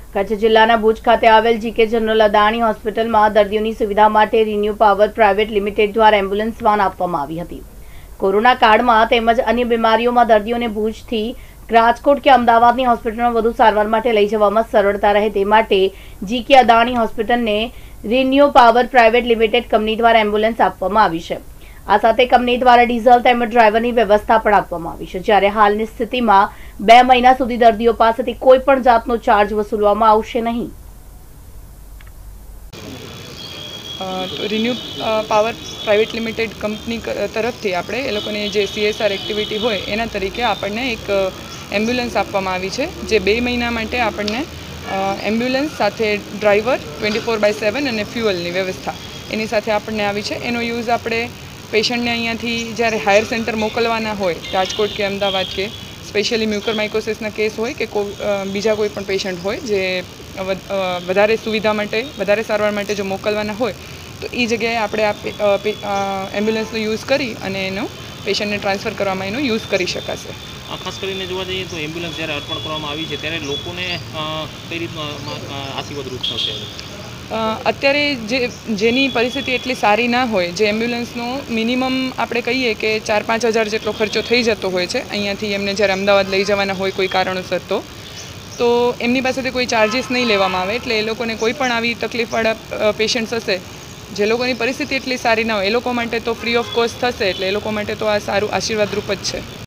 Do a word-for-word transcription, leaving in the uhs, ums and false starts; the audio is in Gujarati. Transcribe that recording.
કચ્છ જિલ્લાના ભુજ ખાતે આવેલ જીકે જનરલ અદાણી હોસ્પિટલમાં દર્દીઓની સુવિધા માટે રિન્યુ પાવર પ્રાઇવેટ લિમિટેડ દ્વારા એમ્બ્યુલન્સ વાન આપવામાં આવી હતી। કોરોના કાળમાં તેમજ અન્ય બીમારીઓમાં દર્દીઓને ભુજથી રાજકોટ કે અમદાવાદની હોસ્પિટલમાં વધુ સારવાર માટે લઈ જવામાં સરળતા રહે તે માટે જીકે અદાણી હોસ્પિટલને renew power private limited company દ્વારા એમ્બ્યુલન્સ આપવામાં આવી છે। આ સાથે કંપની દ્વારા ડીઝલ તેમજ ડ્રાઈવરની વ્યવસ્થા પણ આપવામાં આવી છે, જ્યારે હાલની સ્થિતિમાં બે મહિના સુધી દર્દીઓ પાસેથી કોઈ પણ જાતનો ચાર્જ વસૂલવામાં આવશે નહીં। Renew power private limited company તરફથી આપણે એ લોકોની જે સીએસઆર એક્ટિવિટી હોય એના તરીકે આપણને એક એમ્બ્યુલન્સ આપવામાં આવી છે, જે બે મહિના માટે આપણને એમ્બ્યુલન્સ સાથે driver twenty four by seven અને ફ્યુઅલની વ્યવસ્થા એની સાથે આપણને આવી છે। એનો યુઝ આપણે પેશન્ટને અહીંયાથી જ્યારે હાયર સેન્ટર મોકલવાના હોય રાજકોટ કે અમદાવાદ કે સ્પેશિયલી મ્યુકોરમાઇકોસિસના કેસ હોય કે બીજા કોઈ પણ પેશન્ટ હોય જે વધારે સુવિધા માટે વધારે સારવાર માટે જો મોકલવાના હોય તો એ જગ્યાએ આપણે આ એમ્બ્યુલન્સનો યુઝ કરી અને એનો પેશન્ટને ટ્રાન્સફર કરવામાં એનો યુઝ કરી શકાશે। ખાસ કરીને જોવા જઈએ તો એમ્બ્યુલન્સ જ્યારે અર્પણ કરવામાં આવી છે ત્યારે લોકોને કઈ રીતનો આશીર્વાદરૂપ થશે? અત્યારે જે જેની પરિસ્થિતિ એટલી સારી ના હોય, જે એમ્બ્યુલન્સનો મિનિમમ આપણે કહીએ કે ચાર પાંચ હજાર જેટલો ખર્ચો થઈ જતો હોય છે અહીંયાથી એમને જ્યારે અમદાવાદ લઈ જવાના હોય કોઈ કારણોસર, તો તો એમની પાસેથી કોઈ ચાર્જિસ નહીં લેવામાં આવે। એટલે એ લોકોને કોઈ પણ આવી તકલીફવાળા પેશન્ટ્સ હશે જે લોકોની પરિસ્થિતિ એટલી સારી ના હોય એ લોકો માટે તો ફ્રી ઓફ કોસ્ટ થશે, એટલે એ લોકો માટે તો આ સારું આશીર્વાદરૂપ જ છે।